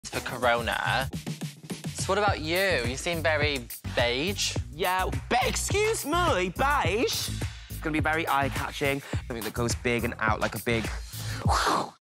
for Corona. So what about you? You seem very beige. Yeah, excuse me, beige? It's gonna be very eye-catching. Something that goes big and out like a big...